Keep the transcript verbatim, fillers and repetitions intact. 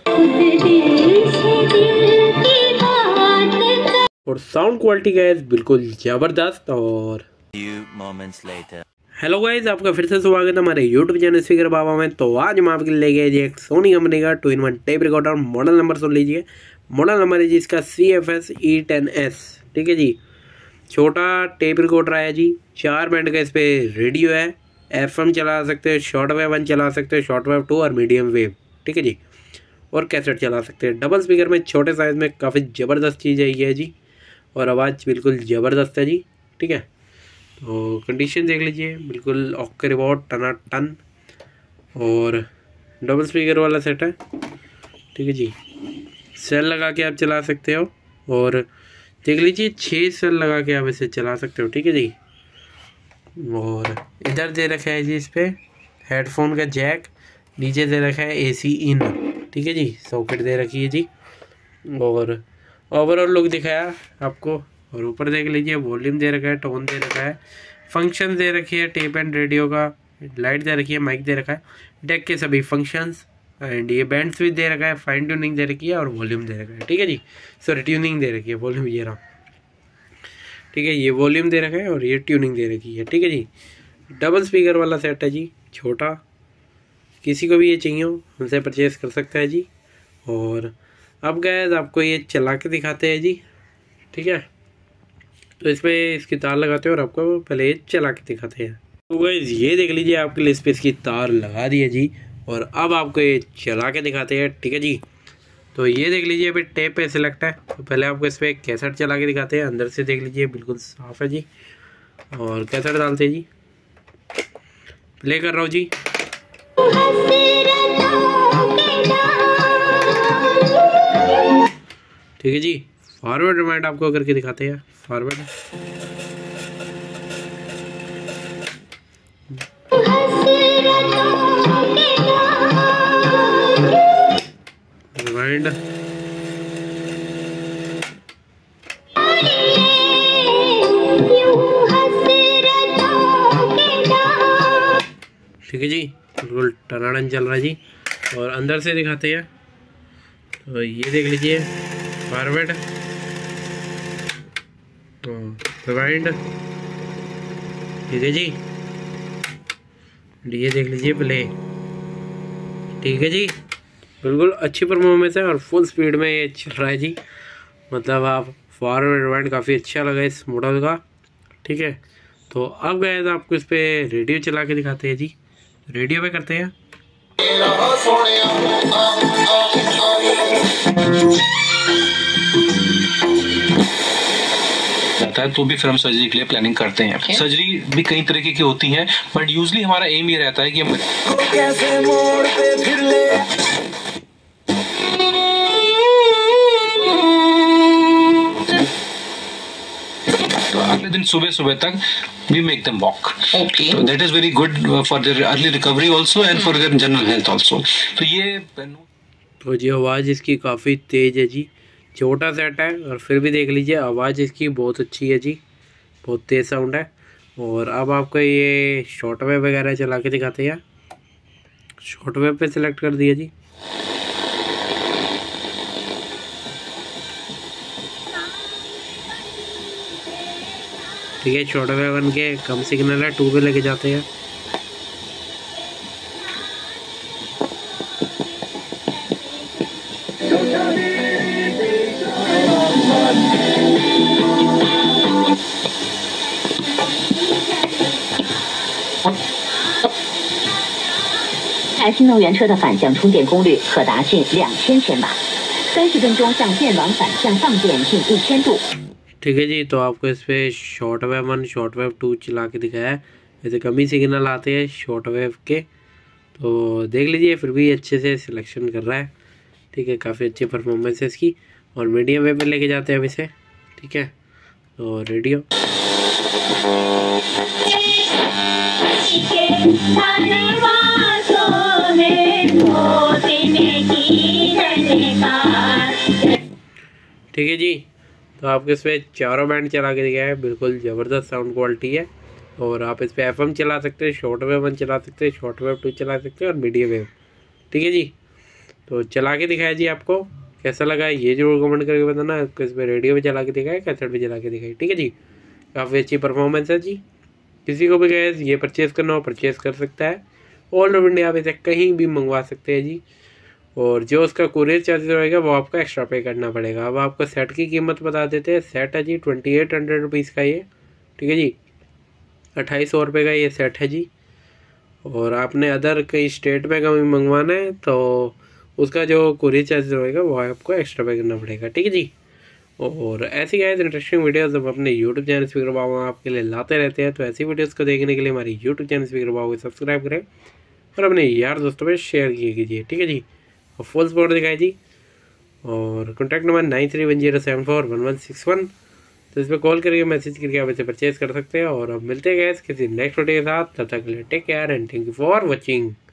और sound quality guys बिल्कुल जबरदस्त। और हेलो गाइस, आपका फिर से स्वागत है हमारे यूट्यूब चैनल स्पीकर बाबा में। तो आज हम आपके लिए ले गए जी एक सोनी कंपनी का two in one tape recorder. Model number सुन लीजिए, मॉडल नंबर है जी इसका C F S E ten S. ठीक है जी, छोटा टेप रिकॉर्डर आया जी। चार बैंड का इस पर रेडियो है, एफ एम चला सकते हैं, शॉर्ट वेव वन चला सकते हैं, शॉर्ट वेव टू और मीडियम वेव। ठीक है जी, और कैसेट चला सकते हैं। डबल स्पीकर में छोटे साइज़ में काफ़ी ज़बरदस्त चीज़ है ये जी, और आवाज़ बिल्कुल ज़बरदस्त है जी। ठीक है, तो कंडीशन देख लीजिए, बिल्कुल ओके रिपोर्ट टना टन। और डबल स्पीकर वाला सेट है। ठीक है जी, सेल लगा के आप चला सकते हो। और देख लीजिए छः सेल लगा के आप इसे चला सकते हो। ठीक है जी, और इधर दे रखा है जी इस पर हेडफोन का जैक, नीचे दे रखा है ए सी इन। ठीक है जी, सॉकेट दे रखी है जी, और ओवरऑल लुक दिखाया आपको। और ऊपर देख लीजिए वॉल्यूम दे रखा है, टोन दे रखा है, फंक्शन दे रखी है, टेप एंड रेडियो का, लाइट दे रखी है, माइक दे रखा है, डेक के सभी फंक्शंस, एंड ये बैंड स्विच दे रखा है, फाइन ट्यूनिंग दे रखी है और वॉल्यूम दे रखा है। ठीक है जी, सॉरी ट्यूनिंग दे रखी है, वॉल्यूम ये रहा। ठीक है, ये वॉल्यूम दे रखा है और ये ट्यूनिंग दे रखी है। ठीक है जी, डबल स्पीकर वाला सेट है जी, छोटा। किसी को भी ये चाहिए हो उनसे परचेज कर सकता है जी। और अब गाइस आपको ये चला के दिखाते हैं जी। ठीक है, तो इसमें इसकी तार लगाते हैं और आपको पहले ये चला के दिखाते हैं। तो गाइस ये देख लीजिए, आपके लिए इस पर इसकी तार लगा दी है जी, और अब आपको ये चला के दिखाते हैं। ठीक है जी, तो ये देख लीजिए अभी टेप पे सिलेक्ट है, तो पहले आपको इस पर कैसेट चला के दिखाते हैं। अंदर से देख लीजिए बिल्कुल साफ़ है जी, और कैसेट डालते हैं जी। प्ले कर रहा हूँ जी। ठीक है जी, फॉरवर्ड रिमाइंड आपको करके दिखाते हैं। फॉरवर्ड रिमाइंड, ठीक है जी, बिल्कुल टनाडन चल रहा है जी। और अंदर से दिखाते हैं, तो ये देख लीजिए फॉरवर्ड, रिवाइंड। ठीक है जी, ये देख लीजिए प्ले। ठीक है जी, बिल्कुल अच्छी परफॉर्मेंस है और फुल स्पीड में ये चल रहा है जी। मतलब आप फॉरवर्ड रिवाइंड काफ़ी अच्छा लगा इस मॉडल का। ठीक है, तो अब गए तो आपको इस पर रेडियो चला के दिखाते हैं जी। रेडियो पे करते हैं। जाता है तो भी फिर हम सर्जरी के लिए प्लानिंग करते हैं। okay. सर्जरी भी कई तरीके की होती हैं, बट यूजली हमारा एम ये रहता है कि हम कैसे मोड़ पे फिर ले। तो अगले दिन सुबह सुबह तक we make them walk. Okay. So that is very good for their early recovery also and for their general health also. तो ये तो जी आवाज़ इसकी काफ़ी तेज़ है जी, छोटा सेट है और फिर भी देख लीजिए आवाज़ इसकी बहुत अच्छी है जी, बहुत तेज़ साउंड है। और अब आपको ये शॉर्ट वेव वगैरह चला के दिखाते हैं। शॉर्ट वेव पे सिलेक्ट कर दिया जी। ठीक है, शॉर्ट वेव वन के कम सिग्नल है, टू पे लेके जाते हैं। 台新能源车的反向充电功率可达近两千千瓦，三十分钟向电网反向放电近一千度。 ठीक है जी, तो आपको इस पर short wave one short wave two चला के दिखाया है। ऐसे कम ही सिग्नल आते हैं शॉर्ट वेव के, तो देख लीजिए फिर भी अच्छे से सिलेक्शन कर रहा है। ठीक है, काफ़ी अच्छी परफॉर्मेंस है इसकी। और मीडियम वेव पे लेके जाते हैं अब इसे। ठीक है, तो रेडियो ठीक है जी, तो आपके इस पर चारों बैंड चला के दिखाया है, बिल्कुल ज़बरदस्त साउंड क्वालिटी है। और आप इस पर एफ एम चला सकते हैं, शॉर्ट वेव वन चला सकते हैं, शॉर्ट वेव टू चला सकते हैं और मीडियम वेव। ठीक है जी, तो चला के दिखाया जी आपको, कैसा लगा ये जरूर कमेंट करके बताना। इस पर रेडियो भी चला के दिखाया, कैसेट भी चला के दिखाई, ठीक है जी। काफ़ी अच्छी परफॉर्मेंस है जी। किसी को भी गैस ये परचेज़ करना हो परचेज़ कर सकता है। ऑल ओवर इंडिया में से कहीं भी मंगवा सकते हैं जी। और जो उसका कुरियर चार्जेस रहेगा वो आपको एक्स्ट्रा पे करना पड़ेगा। अब आपको सेट की कीमत बता देते हैं। सेट है जी ट्वेंटी एट हंड्रेड रुपीज़ का ये, ठीक है जी। अट्ठाईस सौ रुपये का ये सेट है जी। और आपने अदर कई स्टेट में कभी मंगवाना है तो उसका जो कुरियर चार्ज रहेगा वो आपको एक्स्ट्रा पे करना पड़ेगा, ठीक है जी। और ऐसी गाइस इंटरेस्टिंग वीडियोस हम अपने यूट्यूब चैनल स्पीकर बाबा आपके लिए लाते रहते हैं। तो ऐसी वीडियोस को देखने के लिए हमारी यूट्यूब चैनल स्पीकर बाबा को सब्सक्राइब करें और अपने यार दोस्तों में शेयर किए कीजिए, ठीक है जी। और फुल सपोर्ट दिखाई जी। और contact number nine three one zero seven four one one six one, तो इस पर कॉल करके मैसेज करके आप इसे परचेज कर सकते हैं। और अब मिलते हैं गैस किसी नेक्स्ट वीडियो के साथ, तब तक के लिए take care and thank you for watching.